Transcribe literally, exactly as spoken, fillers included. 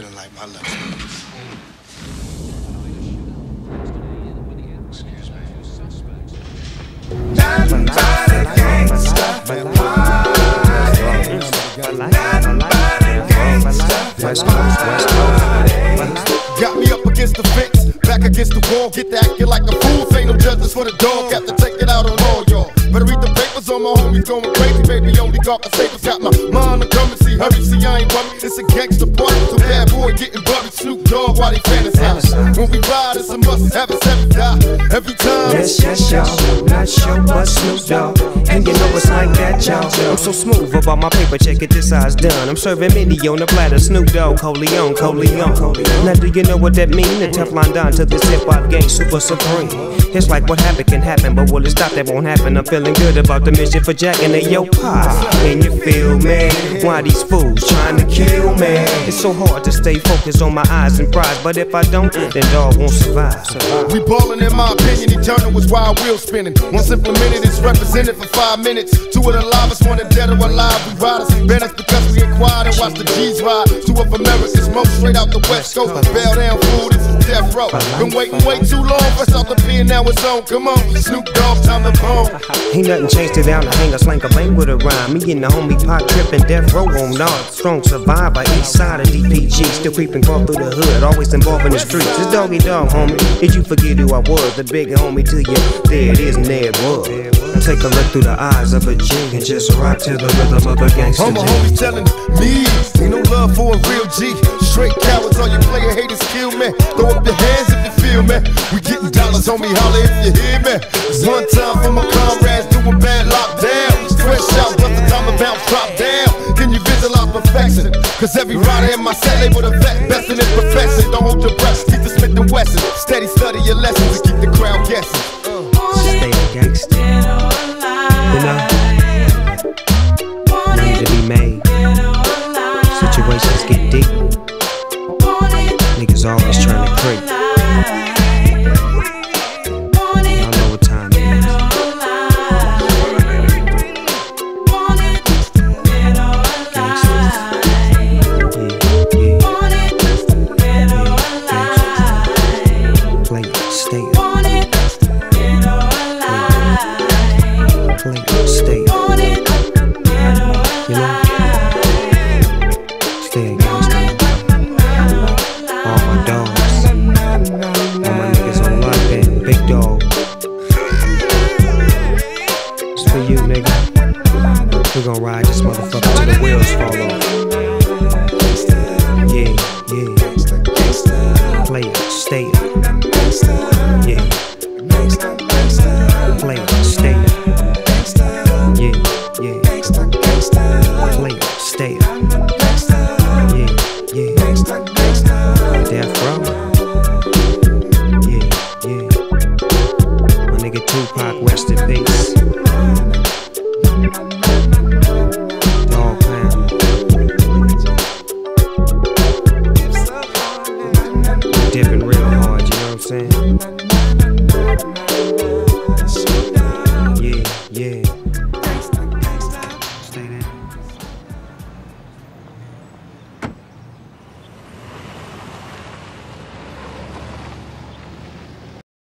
feeling like my luck's loose. Excuse me. Not by the gangsta. West Coast, West Coast. Got me up against the fence, back against the wall. Get to acting like a fool. Ain't no justice for the dog. Got to take it out on all y'all. Better read the papers on my homies going crazy. Baby, only talking papers. Got my mind on currency. Hurry, see, I ain't worried. It's a gangster party. So bad boy getting buried. Snoop Dogg while they fantasize. When we ride, it's a must have. It's every die, every time. Yes, yes, y'all. Not sure, but Snoop Dogg. And you know it's like that, y'all. I'm so smooth about my paper. Check it, this size done. I'm serving mini on the platter. Snoop Dogg, Coleon, Coleon. Now do you know what that mean? The Teflon Don to this hip-hop gang, super supreme. It's like what happened can happen, but will it stop? That won't happen. I'm feeling good about the mission for Jack and they yo pop. Can you feel me? Why these fools trying to kill me? It's so hard to stay focused on my eyes and prize, but if I don't, then dog won't survive. We ballin', in my opinion, eternal was wild wheel spinning. Once implemented, it's represented for five minutes. Two of the livest, one dead or alive. We riders, been us because we inquired and watched the G's ride. Two of America's most straight out the West Coast. Bail down fool, this is death row. Been waiting way too long, fresh out the pen, now it's on. Come on, Snoop Dogg, time to bone. Ain't nothing changed it down to hang a slank a bang with a rhyme. Me and the homie pot trippin' death row on Nard. Strong survivor, east side of D P G. Still creeping crawl through the hood, always involved in the streets. It's Doggy Dog, homie. Did you forget who I was? The big homie to you. There it is, and there it was. Now take a look through the eyes of a G and just rock to the rhythm of a gangster. All my homies telling me, ain't no love for a real G. Straight cowards, all you player haters kill me. Throw up your hands if you feel me. We getting dollars, homie, holla if you hear me. It's one time for my comrades doing bad lockdown. Fresh out, but the time about drop down. Can you visualize perfection? Cause every rider in my set label the vet, best in his profession. Don't hold your breath, keep the Smith and Wesson. Steady study your lessons and keep the crowd guessing. Stay a gangster. You know, money to be made. Situations get deep. Niggas always trying to creep. Y'all know what time it is. Play it, stay it. Play it, stay it. You know? Stay a gangster. All my dogs. All my niggas on lockdown. Big dog. It's for you, nigga. We gon' ride this motherfucker till the wheels fall off. Yeah, yeah. Play it.